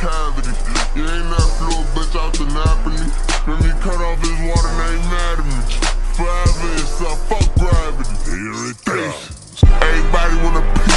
cavity. You ain't that fluid bitch out the Napoli. Let me cut off his water, now he mad at me. Forever it's fuck gravity. Here it comes. Everybody wanna piece